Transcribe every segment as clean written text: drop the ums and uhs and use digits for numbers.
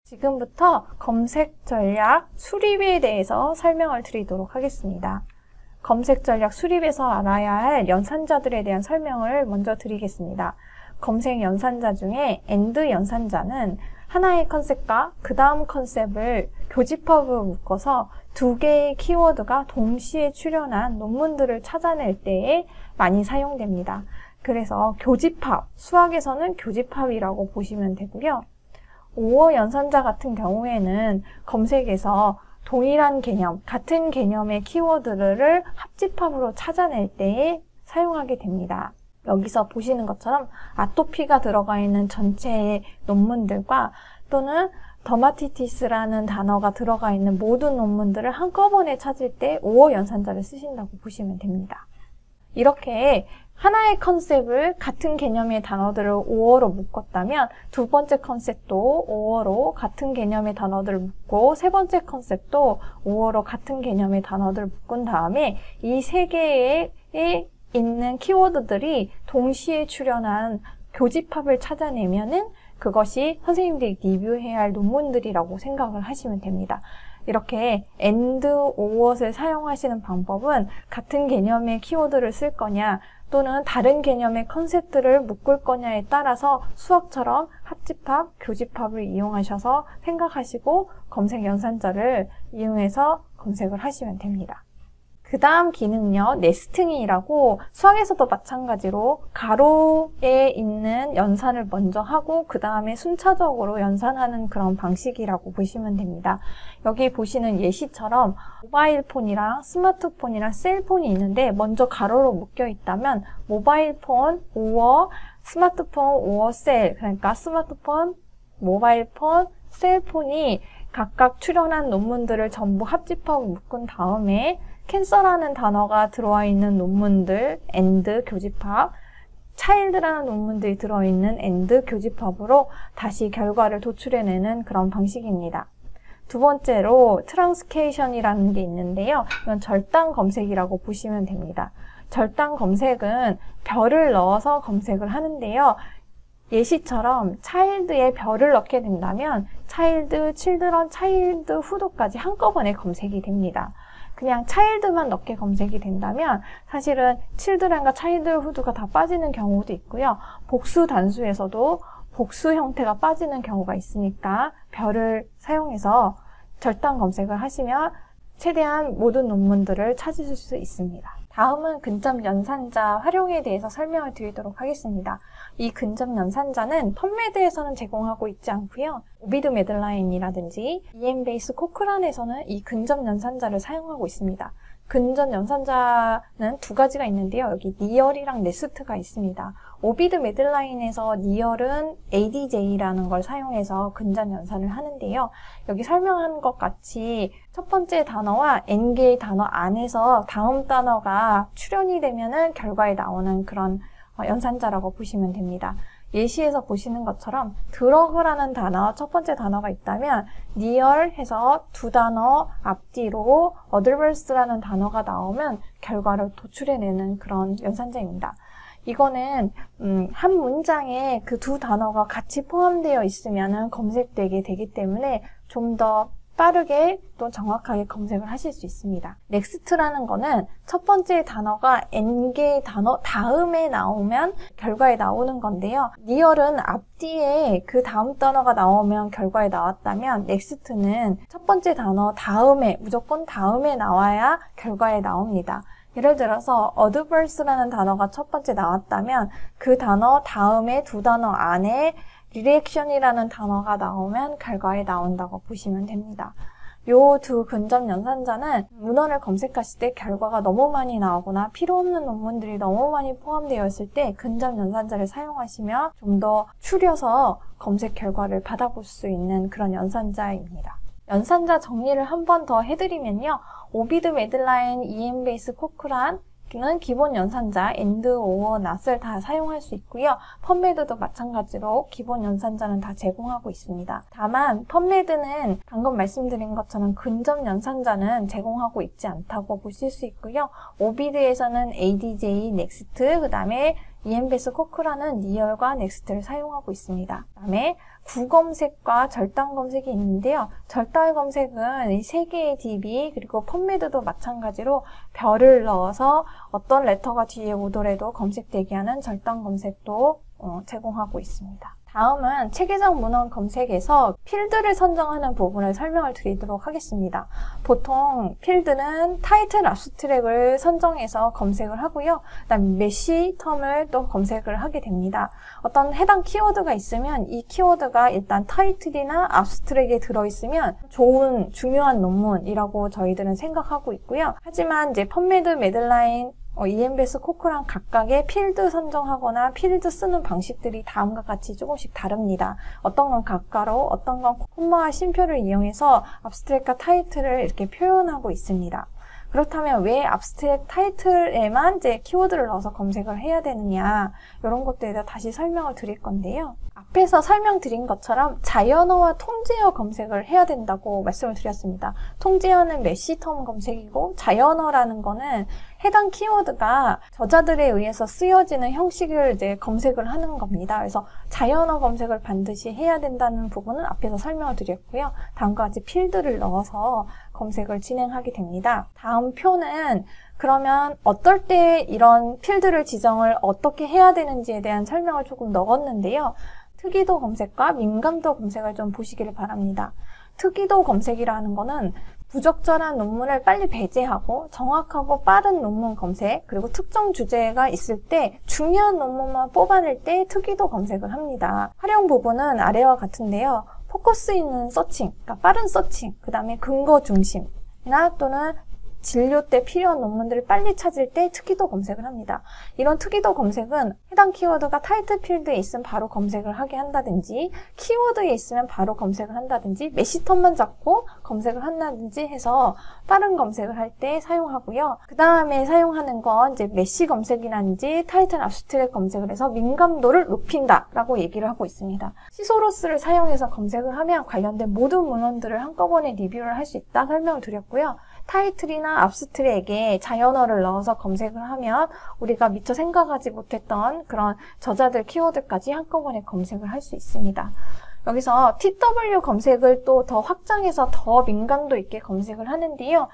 지금부터 검색 전략 수립에 대해서 설명을 드리도록 하겠습니다. 검색 전략 수립에서 알아야 할 연산자들에 대한 설명을 먼저 드리겠습니다. 검색 연산자 중에 AND 연산자는 하나의 컨셉과 그 다음 컨셉을 교집합으로 묶어서 두 개의 키워드가 동시에 출현한 논문들을 찾아낼 때에 많이 사용됩니다. 그래서 교집합, 수학에서는 교집합이라고 보시면 되고요. OR 연산자 같은 경우에는 검색에서 동일한 개념, 같은 개념의 키워드를 합집합으로 찾아낼 때에 사용하게 됩니다. 여기서 보시는 것처럼 아토피가 들어가 있는 전체의 논문들과 또는 더마티티스라는 단어가 들어가 있는 모든 논문들을 한꺼번에 찾을 때 OR 연산자를 쓰신다고 보시면 됩니다. 이렇게 하나의 컨셉을 같은 개념의 단어들을 OR로 묶었다면 두 번째 컨셉도 OR로 같은 개념의 단어들을 묶고 세 번째 컨셉도 OR로 같은 개념의 단어들을 묶은 다음에 이 세 개에 있는 키워드들이 동시에 출현한 교집합을 찾아내면은 그것이 선생님들이 리뷰해야 할 논문들이라고 생각을 하시면 됩니다. 이렇게 AND, OR을 사용하시는 방법은 같은 개념의 키워드를 쓸 거냐 또는 다른 개념의 컨셉들을 묶을 거냐에 따라서 수학처럼 합집합, 교집합을 이용하셔서 생각하시고 검색 연산자를 이용해서 검색을 하시면 됩니다. 그 다음 기능은요, 네스팅이라고 수학에서도 마찬가지로 가로에 있는 연산을 먼저 하고 그 다음에 순차적으로 연산하는 그런 방식이라고 보시면 됩니다. 여기 보시는 예시처럼 모바일폰이랑 스마트폰이랑 셀폰이 있는데 먼저 가로로 묶여 있다면 모바일폰, OR, 스마트폰, OR, 셀, 그러니까 스마트폰, 모바일폰, 셀폰이 각각 출연한 논문들을 전부 합집합으로 묶은 다음에 캔서라는 단어가 들어와 있는 논문들 AND 교집합, 차일드라는 논문들이 들어있는 AND 교집합으로 다시 결과를 도출해내는 그런 방식입니다. 두 번째로 트랜스케이션이라는 게 있는데요. 이건 절단 검색이라고 보시면 됩니다. 절단 검색은 별을 넣어서 검색을 하는데요. 예시처럼 차일드에 별을 넣게 된다면 차일드, 칠드런, 차일드, 후드까지 한꺼번에 검색이 됩니다. 그냥 차일드만 넣게 검색이 된다면 사실은 칠드런과 차일드, 후드가 다 빠지는 경우도 있고요. 복수 단수에서도 복수 형태가 빠지는 경우가 있으니까 별을 사용해서 절단 검색을 하시면 최대한 모든 논문들을 찾으실 수 있습니다. 다음은 근접 연산자 활용에 대해서 설명을 드리도록 하겠습니다. 이 근접 연산자는 펀메드에서는 제공하고 있지 않고요. 오비드 매들라인이라든지 EMBase 코크란에서는 이 근접 연산자를 사용하고 있습니다. 근접 연산자는 두 가지가 있는데요. 여기 니얼이랑 네스트가 있습니다. 오비드 매들라인에서 니얼은 ADJ라는 걸 사용해서 근접 연산을 하는데요. 여기 설명한 것 같이 첫 번째 단어와 N개의 단어 안에서 다음 단어가 출현이 되면은 결과에 나오는 그런 연산자라고 보시면 됩니다. 예시에서 보시는 것처럼 드러그라는 단어, 첫 번째 단어가 있다면 near 해서 두 단어 앞뒤로 otherverse라는 단어가 나오면 결과를 도출해내는 그런 연산자입니다. 이거는 한 문장에 그 두 단어가 같이 포함되어 있으면 검색되게 되기 때문에 좀 더 빠르게 또 정확하게 검색을 하실 수 있습니다. 넥스트라는 거는 첫 번째 단어가 n개의 단어 다음에 나오면 결과에 나오는 건데요. 니얼은 앞뒤에 그 다음 단어가 나오면 결과에 나왔다면 넥스트는 첫 번째 단어 다음에 무조건 다음에 나와야 결과에 나옵니다. 예를 들어서 adverse라는 단어가 첫 번째 나왔다면 그 단어 다음에 두 단어 안에 리액션이라는 단어가 나오면 결과에 나온다고 보시면 됩니다. 요 두 근접 연산자는 문헌을 검색하실 때 결과가 너무 많이 나오거나 필요 없는 논문들이 너무 많이 포함되어 있을 때 근접 연산자를 사용하시면 좀 더 추려서 검색 결과를 받아볼 수 있는 그런 연산자입니다. 연산자 정리를 한 번 더 해드리면요. 오비드 매들라인, EMBase 코크란 는 기본 연산자 AND, OR, NOT을 다 사용할 수 있고요. 펀메드도 마찬가지로 기본 연산자는 다 제공하고 있습니다. 다만 펀메드는 방금 말씀드린 것처럼 근접 연산자는 제공하고 있지 않다고 보실 수 있고요. 오비드에서는 ADJ, 넥스트, 그 다음에 EMBS 코크라는 리얼과 넥스트를 사용하고 있습니다. 그 다음에 구검색과 절단 검색이 있는데요. 절단 검색은 이 세 개의 DB 그리고 펀메드도 마찬가지로 별을 넣어서 어떤 레터가 뒤에 오더라도 검색되게 하는 절단 검색도 제공하고 있습니다. 다음은 체계적 문헌 검색에서 필드를 선정하는 부분을 설명을 드리도록 하겠습니다. 보통 필드는 타이틀 압스트랙을 선정해서 검색을 하고요. 그다음 메시 텀을 또 검색을 하게 됩니다. 어떤 해당 키워드가 있으면 이 키워드가 일단 타이틀이나 압스트랙에 들어있으면 좋은 중요한 논문이라고 저희들은 생각하고 있고요. 하지만 이제 펀메드, 매들라인, EMBS 코크랑 각각의 필드 선정하거나 필드 쓰는 방식들이 다음과 같이 조금씩 다릅니다. 어떤 건 가까로, 어떤 건 콤마와 쉼표를 이용해서 압스트랙과 타이틀을 이렇게 표현하고 있습니다. 그렇다면 왜 압스트랙 타이틀에만 이제 키워드를 넣어서 검색을 해야 되느냐, 이런 것들에 대해서 다시 설명을 드릴 건데요. 앞에서 설명드린 것처럼 자연어와 통제어 검색을 해야 된다고 말씀을 드렸습니다. 통제어는 메시텀 검색이고 자연어라는 거는 해당 키워드가 저자들에 의해서 쓰여지는 형식을 이제 검색을 하는 겁니다. 그래서 자연어 검색을 반드시 해야 된다는 부분은 앞에서 설명을 드렸고요. 다음과 같이 필드를 넣어서 검색을 진행하게 됩니다. 다음 표는 그러면 어떨 때 이런 필드를 지정을 어떻게 해야 되는지에 대한 설명을 조금 넣었는데요. 특이도 검색과 민감도 검색을 좀 보시기를 바랍니다. 특이도 검색이라는 거는 부적절한 논문을 빨리 배제하고 정확하고 빠른 논문 검색, 그리고 특정 주제가 있을 때 중요한 논문만 뽑아낼 때 특이도 검색을 합니다. 활용 부분은 아래와 같은데요. 포커스 있는 서칭, 그러니까 빠른 서칭, 그 다음에 근거 중심이나 또는 진료 때 필요한 논문들을 빨리 찾을 때 특이도 검색을 합니다. 이런 특이도 검색은 해당 키워드가 타이틀 필드에 있으면 바로 검색을 하게 한다든지, 키워드에 있으면 바로 검색을 한다든지, 메시텀만 잡고 검색을 한다든지 해서 빠른 검색을 할 때 사용하고요. 그 다음에 사용하는 건 이제 메시 검색이라든지 타이틀 압스트랙 검색을 해서 민감도를 높인다라고 얘기를 하고 있습니다. 시소로스를 사용해서 검색을 하면 관련된 모든 문헌들을 한꺼번에 리뷰를 할 수 있다 설명을 드렸고요. 타이틀이나 압스트랙에 자연어를 넣어서 검색을 하면 우리가 미처 생각하지 못했던 그런 저자들 키워드까지 한꺼번에 검색을 할 수 있습니다. 여기서 TW 검색을 또 더 확장해서 더 민감도 있게 검색을 하는데요.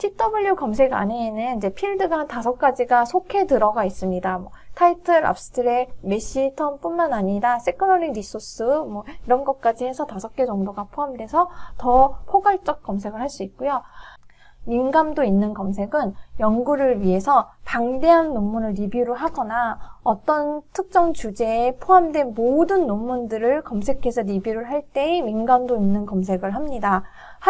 TW 검색 안에는 이제 필드가 한 5가지가 속해 들어가 있습니다. 타이틀, 압스트랙, 메시, 텀 뿐만 아니라 세컨더리 리소스 이런 것까지 해서 5개 정도가 포함돼서 더 포괄적 검색을 할 수 있고요. 민감도 있는 검색은 연구를 위해서 방대한 논문을 리뷰를 하거나 어떤 특정 주제에 포함된 모든 논문들을 검색해서 리뷰를 할 때 민감도 있는 검색을 합니다.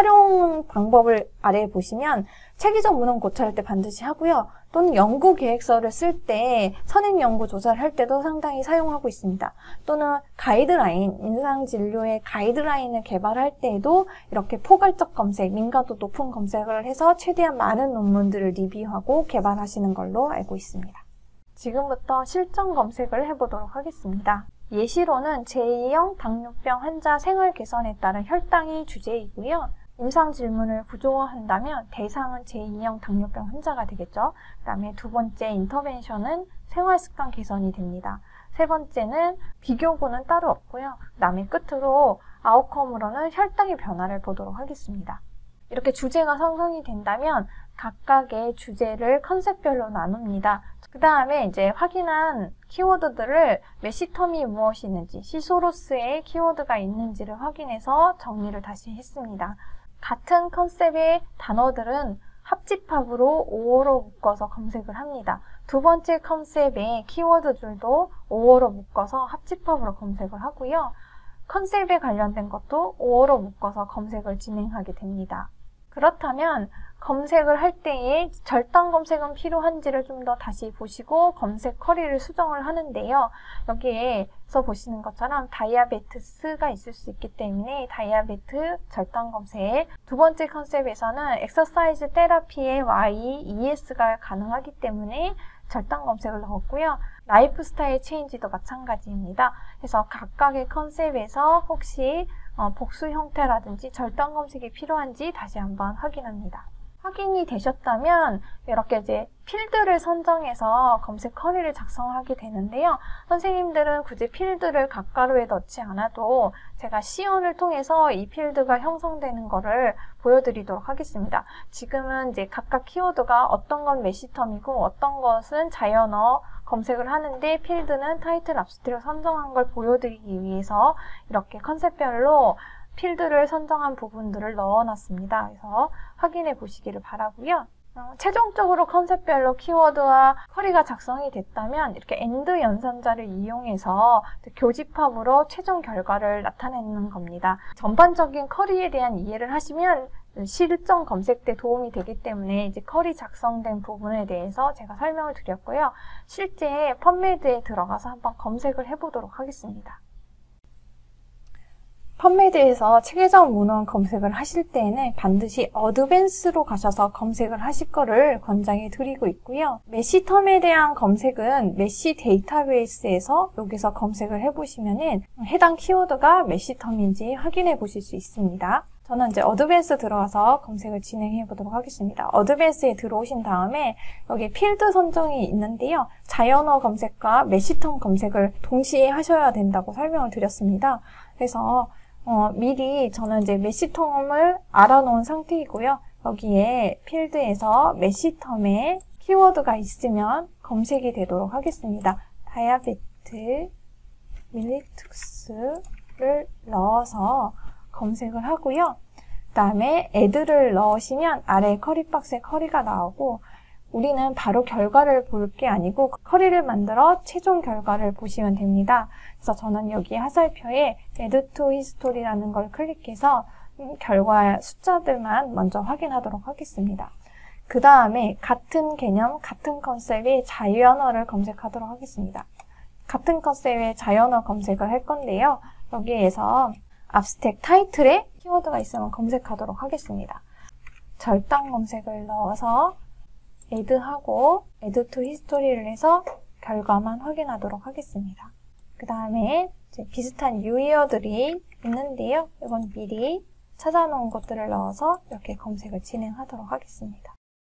활용 방법을 아래에 보시면 체계적 문헌 고찰할 때 반드시 하고요. 또는 연구 계획서를 쓸 때 선행 연구 조사를 할 때도 상당히 사용하고 있습니다. 또는 가이드라인, 임상진료의 가이드라인을 개발할 때에도 이렇게 포괄적 검색, 민감도 높은 검색을 해서 최대한 많은 논문들을 리뷰하고 개발하시는 걸로 알고 있습니다. 지금부터 실전 검색을 해보도록 하겠습니다. 예시로는 제2형 당뇨병 환자 생활 개선에 따른 혈당이 주제이고요. 임상 질문을 구조화한다면 대상은 제2형 당뇨병 환자가 되겠죠. 그 다음에 두 번째 인터벤션은 생활습관 개선이 됩니다. 세 번째는 비교구는 따로 없고요. 그 다음에 끝으로 아웃컴으로는 혈당의 변화를 보도록 하겠습니다. 이렇게 주제가 형성이 된다면 각각의 주제를 컨셉별로 나눕니다. 그 다음에 이제 확인한 키워드들을 메시텀이 무엇이 있는지, 시소로스에 키워드가 있는지를 확인해서 정리를 다시 했습니다. 같은 컨셉의 단어들은 합집합으로 5어로 묶어서 검색을 합니다. 두 번째 컨셉의 키워드들도 5어로 묶어서 합집합으로 검색을 하고요. 컨셉에 관련된 것도 5어로 묶어서 검색을 진행하게 됩니다. 그렇다면 검색을 할 때에 절단 검색은 필요한지를 좀 더 다시 보시고 검색 쿼리를 수정을 하는데요. 여기에서 보시는 것처럼 다이아베티스가 있을 수 있기 때문에 다이아베트 절단 검색, 두 번째 컨셉에서는 엑서사이즈 테라피의 Y, ES가 가능하기 때문에 절단 검색을 넣었고요. 라이프 스타일 체인지도 마찬가지입니다. 그래서 각각의 컨셉에서 혹시 복수 형태라든지 절단 검색이 필요한지 다시 한번 확인합니다. 확인이 되셨다면 이렇게 이제 필드를 선정해서 검색 쿼리를 작성하게 되는데요. 선생님들은 굳이 필드를 각가로에 넣지 않아도 제가 시연을 통해서 이 필드가 형성되는 거를 보여드리도록 하겠습니다. 지금은 이제 각각 키워드가 어떤 건 메시텀이고 어떤 것은 자연어 검색을 하는데 필드는 타이틀 압스트랙트 선정한 걸 보여드리기 위해서 이렇게 컨셉별로 필드를 선정한 부분들을 넣어놨습니다. 그래서 확인해 보시기를 바라고요. 최종적으로 컨셉별로 키워드와 쿼리가 작성이 됐다면 이렇게 AND 연산자를 이용해서 교집합으로 최종 결과를 나타내는 겁니다. 전반적인 쿼리에 대한 이해를 하시면 실전 검색 때 도움이 되기 때문에 이제 쿼리 작성된 부분에 대해서 제가 설명을 드렸고요. 실제 펀메드에 들어가서 한번 검색을 해보도록 하겠습니다. 펀메드에서 체계적 문헌 검색을 하실 때에는 반드시 어드밴스로 가셔서 검색을 하실 거를 권장해 드리고 있고요. 메시텀에 대한 검색은 메시 데이터베이스에서 여기서 검색을 해보시면은 해당 키워드가 메시텀인지 확인해 보실 수 있습니다. 저는 이제 어드밴스 들어가서 검색을 진행해 보도록 하겠습니다. 어드밴스에 들어오신 다음에 여기 필드 선정이 있는데요. 자연어 검색과 메시텀 검색을 동시에 하셔야 된다고 설명을 드렸습니다. 그래서 미리 저는 이제 메시텀을 알아놓은 상태이고요. 여기에 필드에서 메시텀에 키워드가 있으면 검색이 되도록 하겠습니다. 다이아베트 밀리툭스를 넣어서 검색을 하고요. 그 다음에 add를 넣으시면 아래 쿼리박스에 쿼리가 나오고 우리는 바로 결과를 볼 게 아니고 쿼리를 만들어 최종 결과를 보시면 됩니다. 그래서 저는 여기 하살표에 add to history라는 걸 클릭해서 결과 숫자들만 먼저 확인하도록 하겠습니다. 그 다음에 같은 개념, 같은 컨셉의 자연어를 검색하도록 하겠습니다. 같은 컨셉의 자연어 검색을 할 건데요. 여기에서 압스텍 타이틀에 키워드가 있으면 검색하도록 하겠습니다. 절단 검색을 넣어서 add하고 add to history를 해서 결과만 확인하도록 하겠습니다. 그 다음에 비슷한 유의어들이 있는데요. 이건 미리 찾아놓은 것들을 넣어서 이렇게 검색을 진행하도록 하겠습니다.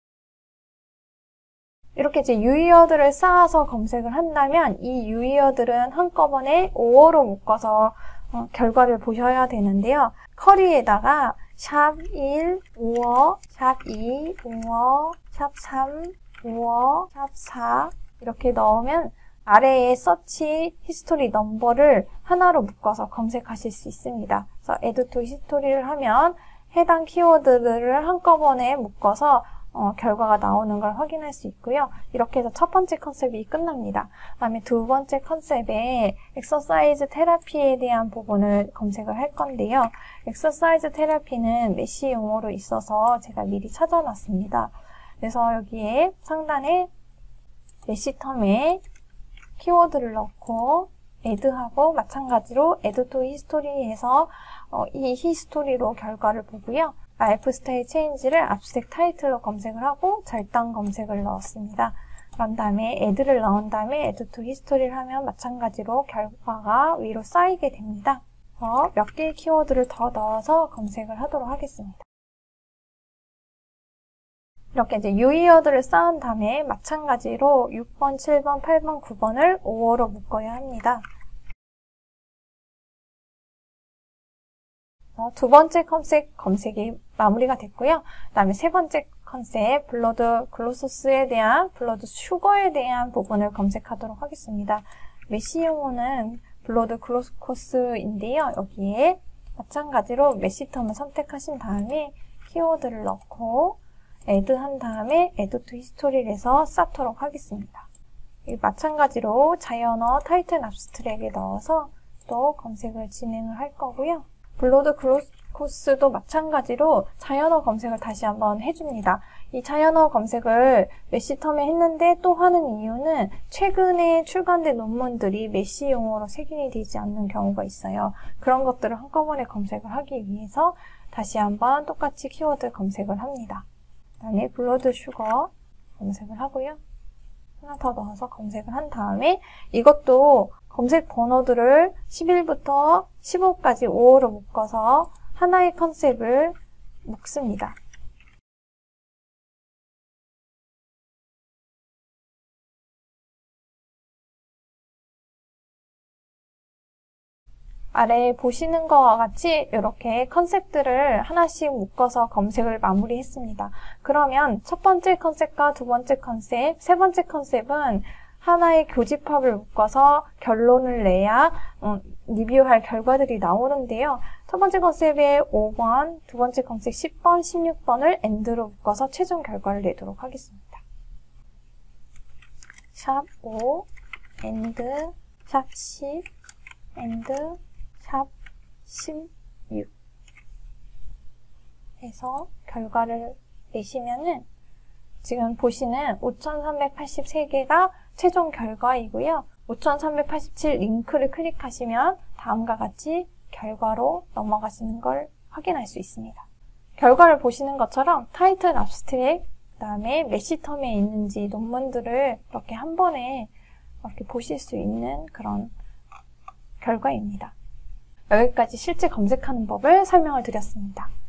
이렇게 이제 유의어들을 쌓아서 검색을 한다면 이 유의어들은 한꺼번에 5어로 묶어서 결과를 보셔야 되는데요. 쿼리에다가 샵 1, 5어, 샵 2, 5어, 샵 3, 5어, 샵 4 이렇게 넣으면 아래에 서치 히스토리 넘버를 하나로 묶어서 검색하실 수 있습니다. 그래서 add to history를 하면 해당 키워드들을 한꺼번에 묶어서 결과가 나오는 걸 확인할 수 있고요. 이렇게 해서 첫 번째 컨셉이 끝납니다. 그 다음에 두 번째 컨셉에 엑서사이즈 테라피에 대한 부분을 검색을 할 건데요. 엑서사이즈 테라피는 메시 용어로 있어서 제가 미리 찾아놨습니다. 그래서 여기에 상단에 메시텀에 키워드를 넣고 add하고 마찬가지로 add to history에서 이 히스토리로 결과를 보고요. 라이프 스타일 체인지를 압스텍 타이틀로 검색을 하고 절단 검색을 넣었습니다. 그런 다음에 add를 넣은 다음에 add to history를 하면 마찬가지로 결과가 위로 쌓이게 됩니다. 몇 개의 키워드를 더 넣어서 검색을 하도록 하겠습니다. 이렇게 이제 유의어들을 쌓은 다음에 마찬가지로 6번, 7번, 8번, 9번을 5어로 묶어야 합니다. 두 번째 컨셉 검색이 마무리가 됐고요. 그 다음에 세 번째 컨셉 블러드 글로소스에 대한 블러드 슈거에 대한 부분을 검색하도록 하겠습니다. 메시 용어는 블러드 글루코스인데요. 여기에 마찬가지로 메시텀을 선택하신 다음에 키워드를 넣고 add 한 다음에 add to history를 해서 쌓도록 하겠습니다. 마찬가지로 자연어 타이틀 압스트랙에 넣어서 또 검색을 진행을 할 거고요. 블러드 글루코스도 마찬가지로 자연어 검색을 다시 한번 해줍니다. 이 자연어 검색을 메시텀에 했는데 또 하는 이유는 최근에 출간된 논문들이 메시 용어로 색인이 되지 않는 경우가 있어요. 그런 것들을 한꺼번에 검색을 하기 위해서 다시 한번 똑같이 키워드 검색을 합니다. 그다음에 블러드 슈거 검색을 하고요. 하나 더 넣어서 검색을 한 다음에 이것도 검색 번호들을 11부터 15까지 5어로 묶어서 하나의 컨셉을 묶습니다. 아래에 보시는 것과 같이 이렇게 컨셉들을 하나씩 묶어서 검색을 마무리했습니다. 그러면 첫 번째 컨셉과 두 번째 컨셉, 세 번째 컨셉은 하나의 교집합을 묶어서 결론을 내야 리뷰할 결과들이 나오는데요. 첫 번째 컨셉의 5번, 두 번째 컨셉 10번, 16번을 AND로 묶어서 최종 결과를 내도록 하겠습니다. 샵 5, AND, 샵 10, AND, 샵 16 해서 결과를 내시면은 지금 보시는 5383개가 최종 결과이고요. 5387 링크를 클릭하시면 다음과 같이 결과로 넘어가시는 걸 확인할 수 있습니다. 결과를 보시는 것처럼 타이틀, 압스트랙, 그 다음에 몇 시텀에 있는지 논문들을 이렇게 한 번에 이렇게 보실 수 있는 그런 결과입니다. 여기까지 실제 검색하는 법을 설명을 드렸습니다.